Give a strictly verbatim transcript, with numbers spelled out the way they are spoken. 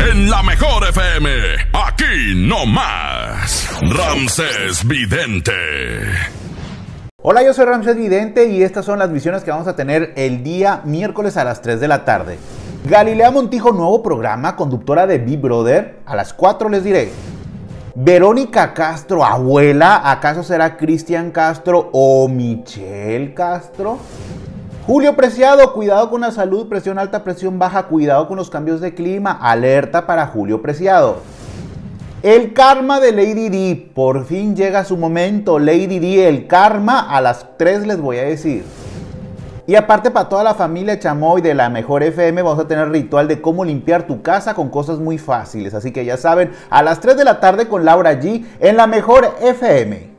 en la mejor F M. Aquí no más. Ramsés Vidente. Hola, yo soy Ramsés Vidente y estas son las visiones que vamos a tener el día miércoles a las tres de la tarde. Galilea Montijo, nuevo programa, conductora de Big Brother. A las cuatro les diré. Verónica Castro, abuela, ¿acaso será Cristian Castro o Michelle Castro? Julio Preciado, cuidado con la salud, presión alta, presión baja, cuidado con los cambios de clima, alerta para Julio Preciado. El karma de Lady Di, por fin llega su momento, Lady Di, el karma, a las tres les voy a decir. Y aparte para toda la familia Chamoy de la mejor F M vamos a tener ritual de cómo limpiar tu casa con cosas muy fáciles, así que ya saben, a las tres de la tarde con Laura G en la mejor F M.